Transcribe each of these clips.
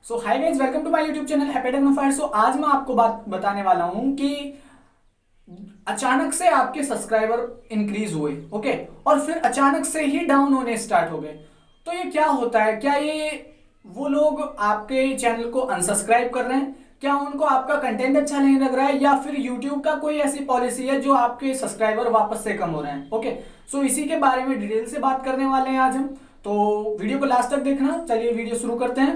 So hi guys, welcome to my YouTube channel Happy Technofire. So आज मैं आपको बात बताने वाला हूं कि अचानक से आपके सब्सक्राइबर इंक्रीज हुए, ओके, और फिर अचानक से ही डाउन होने स्टार्ट हो गए। तो ये क्या होता है? क्या ये वो लोग आपके चैनल को अनसब्सक्राइब कर रहे हैं? क्या उनको आपका कंटेंट अच्छा नहीं लग रहा है, या फिर यूट्यूब का कोई ऐसी पॉलिसी है जो आपके सब्सक्राइबर वापस से कम हो रहे हैं? ओके, सो इसी के बारे में डिटेल से बात करने वाले हैं आज हम। तो वीडियो को लास्ट तक देखना। चलिए वीडियो शुरू करते हैं।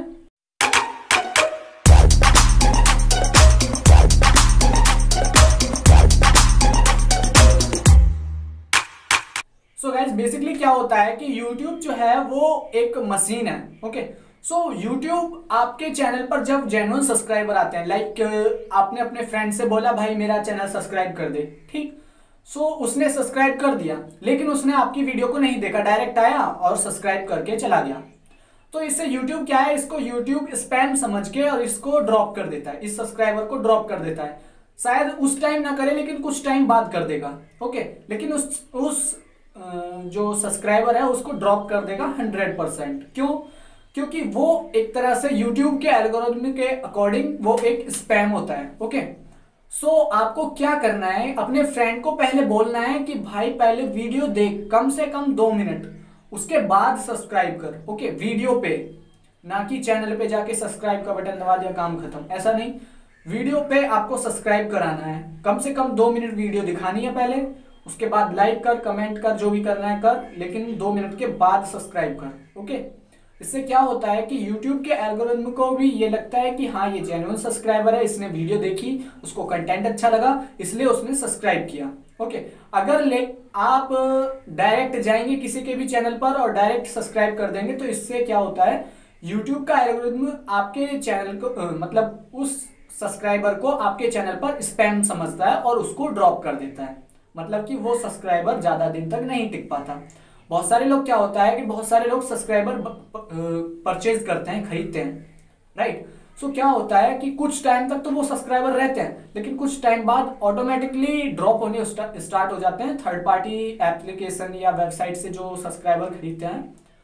सो गाइज, बेसिकली क्या होता है कि YouTube जो है वो एक मशीन है, ओके। सो YouTube आपके चैनल पर जब जेन्युइन सब्सक्राइबर आते हैं, लाइक आपने अपने फ्रेंड से बोला भाई मेरा चैनल सब्सक्राइब कर दे, ठीक। सो उसने सब्सक्राइब कर दिया, लेकिन उसने आपकी वीडियो को नहीं देखा, डायरेक्ट आया और सब्सक्राइब करके चला गया। तो इससे YouTube क्या है, इसको YouTube स्पैम समझ के और इसको ड्रॉप कर देता है, इस सब्सक्राइबर को ड्रॉप कर देता है। शायद उस टाइम ना करे, लेकिन कुछ टाइम बाद कर देगा, ओके। लेकिन उस जो सब्सक्राइबर है उसको ड्रॉप कर देगा 100%। क्यों? क्योंकि वो एक तरह से YouTube के एल्गोरिथम के अकॉर्डिंग वो एक स्पैम होता है, ओके। सो आपको क्या करना है, अपने फ्रेंड को पहले बोलना है कि भाई पहले वीडियो देख कम से कम 2 मिनट, उसके बाद सब्सक्राइब कर, ओके। वीडियो पे, ना कि चैनल पे जाके सब्सक्राइब का बटन दबा दिया काम खत्म, ऐसा नहीं। वीडियो पे आपको सब्सक्राइब कराना है, कम से कम 2 मिनट वीडियो दिखानी है पहले, उसके बाद लाइक कर, कमेंट कर, जो भी करना है कर, लेकिन 2 मिनट के बाद सब्सक्राइब कर, ओके। इससे क्या होता है कि YouTube के एल्गोरिथम को भी ये लगता है कि हाँ ये जेन्युइन सब्सक्राइबर है, इसने वीडियो देखी, उसको कंटेंट अच्छा लगा, इसलिए उसने सब्सक्राइब किया, ओके। अगर आप डायरेक्ट जाएंगे किसी के भी चैनल पर और डायरेक्ट सब्सक्राइब कर देंगे, तो इससे क्या होता है, YouTube का एल्गोरिथम आपके चैनल को मतलब उस सब्सक्राइबर को आपके चैनल पर स्पैम समझता है और उसको ड्रॉप कर देता है। मतलब कि वो सब्सक्राइबर ज्यादा दिन तक नहीं टिक पाता। बहुत सारे लोग, क्या होता है कि बहुत सारे लोग सब्सक्राइबर परचेज करते हैं, खरीदते हैं, राइट। सो क्या होता है कि कुछ टाइम तक तो वो सब्सक्राइबर रहते हैं, लेकिन कुछ टाइम बाद ऑटोमेटिकली ड्रॉप होने स्टार्ट हो जाते हैं। थर्ड पार्टी एप्लीकेशन या वेबसाइट से जो सब्सक्राइबर खरीदते हैं,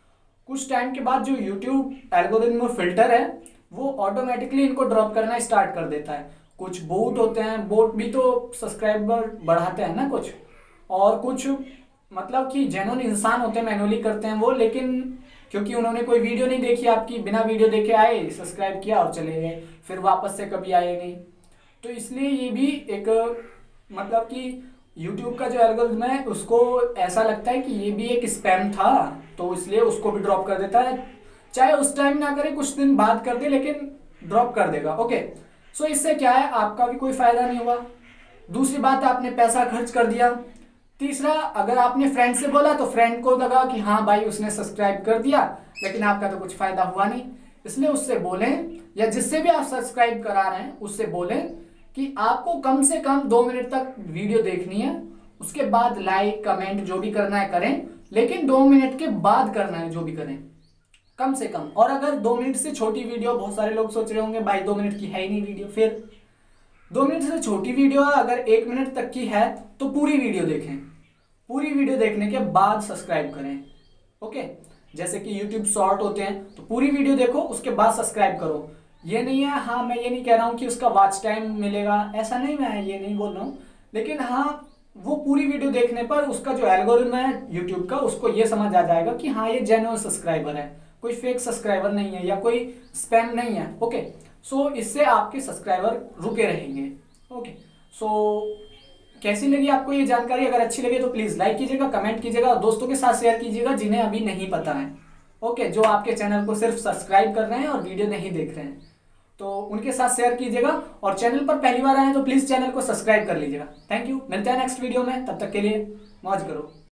कुछ टाइम के बाद जो यूट्यूब एल्गोरिथम फिल्टर है वो ऑटोमेटिकली इनको ड्रॉप करना स्टार्ट कर देता है। कुछ बोट होते हैं, बोट भी तो सब्सक्राइबर बढ़ाते हैं ना कुछ, और कुछ मतलब कि जेन्युइन इंसान होते हैं, मैनुअली करते हैं वो, लेकिन क्योंकि उन्होंने कोई वीडियो नहीं देखी आपकी, बिना वीडियो देखे आए, सब्सक्राइब किया और चले गए, फिर वापस से कभी आए नहीं। तो इसलिए ये भी एक मतलब कि YouTube का जो एल्गोरिथम है उसको ऐसा लगता है कि ये भी एक स्पैम था, तो इसलिए उसको भी ड्रॉप कर देता है। चाहे उस टाइम ना करे, कुछ दिन बाद कर दे, लेकिन ड्रॉप कर देगा, ओके। सो इससे क्या है, आपका भी कोई फायदा नहीं हुआ। दूसरी बात, आपने पैसा खर्च कर दिया। तीसरा, अगर आपने फ्रेंड से बोला तो फ्रेंड को लगा कि हाँ भाई उसने सब्सक्राइब कर दिया, लेकिन आपका तो कुछ फायदा हुआ नहीं। इसलिए उससे बोलें, या जिससे भी आप सब्सक्राइब करा रहे हैं उससे बोलें कि आपको कम से कम 2 मिनट तक वीडियो देखनी है, उसके बाद लाइक कमेंट जो भी करना है करें, लेकिन 2 मिनट के बाद करना है जो भी करें, कम से कम। और अगर 2 मिनट से छोटी वीडियो, बहुत सारे लोग सोच रहे होंगे भाई 2 मिनट की है ही नहीं वीडियो, फिर 2 मिनट से छोटी वीडियो है, अगर 1 मिनट तक की है तो पूरी वीडियो देखें। पूरी वीडियो देखने के बाद सब्सक्राइब करें, ओके। जैसे कि YouTube शॉर्ट होते हैं, तो पूरी वीडियो देखो, उसके बाद सब्सक्राइब करो। ये नहीं है, हाँ मैं ये नहीं कह रहा हूँ कि उसका वॉच टाइम मिलेगा, ऐसा नहीं, मैं ये नहीं बोल रहा हूँ, लेकिन हाँ वो पूरी वीडियो देखने पर उसका जो एल्गोरिथम है YouTube का, उसको ये समझ आ जाएगा कि हाँ ये जेन्युइन सब्सक्राइबर है, कोई फेक सब्सक्राइबर नहीं है या कोई स्पैम नहीं है, ओके। सो इससे आपके सब्सक्राइबर रुके रहेंगे, ओके। सो कैसी लगी आपको ये जानकारी? अगर अच्छी लगी तो प्लीज लाइक कीजिएगा, कमेंट कीजिएगा और दोस्तों के साथ शेयर कीजिएगा जिन्हें अभी नहीं पता है, ओके, जो आपके चैनल को सिर्फ सब्सक्राइब कर रहे हैं और वीडियो नहीं देख रहे हैं, तो उनके साथ शेयर कीजिएगा। और चैनल पर पहली बार आए तो प्लीज चैनल को सब्सक्राइब कर लीजिएगा। थैंक यू, मिलते हैं नेक्स्ट वीडियो में, तब तक के लिए मौज करो।